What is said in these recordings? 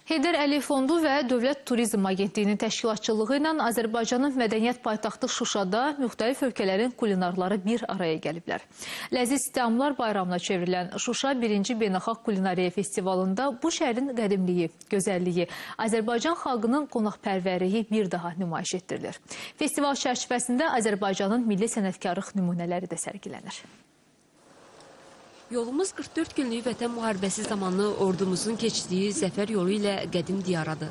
Heydər Əliyev Fondu və Dövlət Turizm Agentliyinin təşkilatçılığı ilə Azərbaycanın mədəniyyət paytaxtı Şuşada müxtəlif ölkələrin kulinarları bir araya gəliblər. Ləziz təamlar bayramına çevrilən Şuşa 1-ci Beynəlxalq Kulinariya Festivalında bu şəhərin qədimliyi, gözəlliyi, Azərbaycan xalqının qonaqpərvərliyi bir daha nümayiş etdirilir. Festival çərçivəsində Azərbaycanın milli sənətkarlıq nümunələri də sərgilənir. Yolumuz 44 günlük vətən müharibəsi zamanı ordumuzun keçdiyi zəfər yolu ilə qədim diyaradır.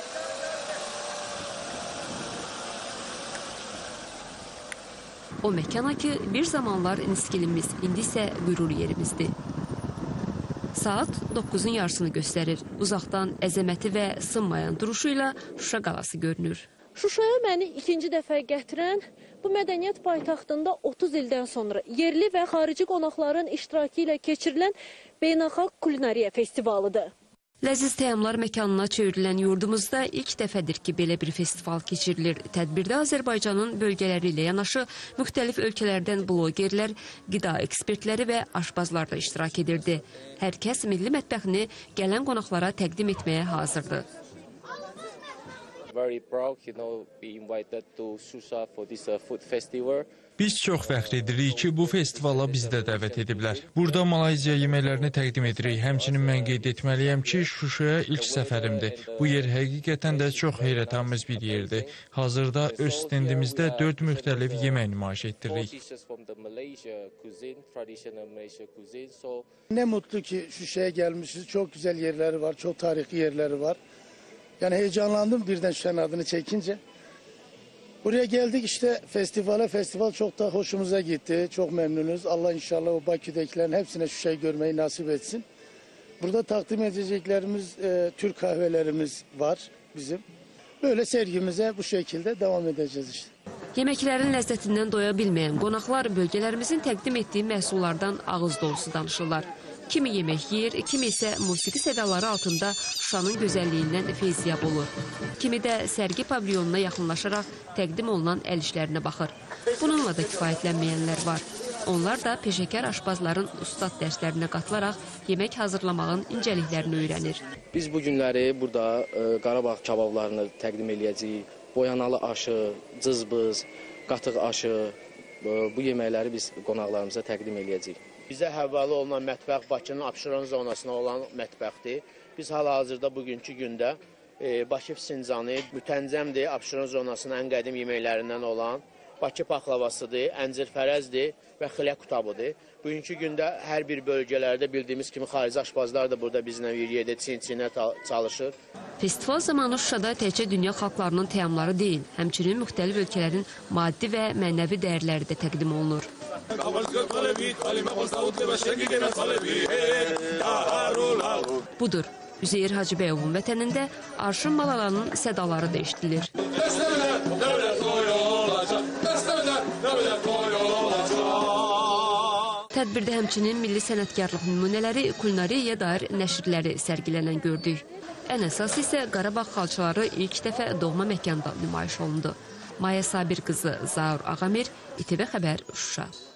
O məkana ki, bir zamanlar niskilimiz, indi isə qürur yerimizdir. Saat 9-un yarısını göstərir. Uzaqdan əzəməti və sınmayan duruşuyla Şuşa qalası görünür. Şuşaya məni ikinci dəfə gətirən bu mədəniyyət paytaxtında 30 ildən sonra yerli və xarici qonaqların iştirakı ilə keçirilən Beynəlxalq Kulinariya Festivalıdır. Ləziz təamlar məkanına çevrilən yurdumuzda ilk dəfədir ki, belə bir festival keçirilir. Tədbirdə Azərbaycanın bölgələri ilə yanaşı müxtəlif ölkələrdən blogerlər, qida ekspertləri və aşbazlar da iştirak edirdi. Hər kəs milli mətbəxini gələn qonaqlara təqdim etməyə hazırdır. Biz çox fəxr edirik ki, bu festivala bizi də dəvət ediblər. Burada Malayziya yeməklərini təqdim edirik. Həmçinin mən qeyd etməliyəm ki, Şuşaya ilk səfərimdir. Bu yer həqiqətən də çox heyrətamiz bir yerdir. Hazırda öz stendimizdə 4 müxtəlif yemək nümayiş etdiririk. Ne mutlu ki Şuşaya gelmişiz. Çok güzel yerleri var, çok tarihi yerleri var. Yani heyecanlandım birden Şuşa'nın adını çekince. Buraya geldik işte festivale. Festival çok da hoşumuza gitti. Çok memnunuz. Allah inşallah o Bakü'dekilerin hepsine Şuşa'yı görmeyi nasip etsin. Burada takdim edeceklerimiz Türk kahvelerimiz var bizim. Böyle sergimize bu şekilde devam edeceğiz işte. Yeməklərin ləzzətindən doya bilməyən qonaqlar bölgələrimizin təqdim etdiyi məhsullardan ağız dolusu danışırlar. Kimi yemək yeyir, kimi isə musiqi sədaları altında Şuşanın gözəlliyindən feyziyab olur. Kimi də sərgi pavilyonuna yaxınlaşaraq təqdim olunan əl işlərinə baxır. Bununla da kifayətlənməyənlər var. Onlar da peşəkar aşbazların ustad dərslərinə qatılaraq yemək hazırlamağın incəliklərini öyrənir. Biz bu günləri burada Qarabağ kabablarını təqdim eləyəcəyik. Boyanalı aşı, cızbız, qatıq aşı, bu yeməkləri biz qonaqlarımıza təqdim eləyəcəyik. Bizə həvalə olunan mətbəx Bakının Abşeron zonasına olan mətbəxdir. Biz hal-hazırda bugünkü gündə Bakı fincanı mütəncəmdir, Abşeron zonasının ən qədim yeməklərindən olan Bakı paxlavasıdır, əncir fərəzdir və xilə qutabıdır. Bugünkü gündə hər bir bölgələrdə bildiyimiz kimi xarici aşbazlar da burada bizlə bir yerdə çin-çinə çalışır. Festival zamanı Şuşada təkcə dünya xalqlarının təamları deyil, həmçinin müxtəlif ölkələrin maddi və mənəvi dəyərləri də təqdim olunur. Budur, Üzeyir Hacıbəyovun vətənində arşın malalarının sədaları da eşidilir. Tədbirdə həmçinin milli sənətkarlıq nümunələri, kulinariyaya dair nəşrləri sərgilənən gördük. Ən əsası isə Qarabağ xalçaları ilk dəfə doğma məkanda nümayiş olundu. Maya Sabir qızı Zaur Ağamir, İTV Xəbər, Şuşa.